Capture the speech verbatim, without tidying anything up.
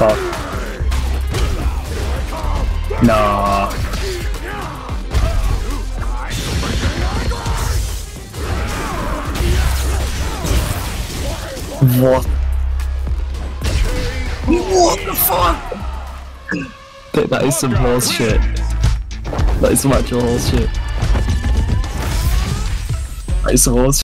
fuck? Nah. What? What the fuck? That, that is some horse shit. That is some actual horse shit. That is some horse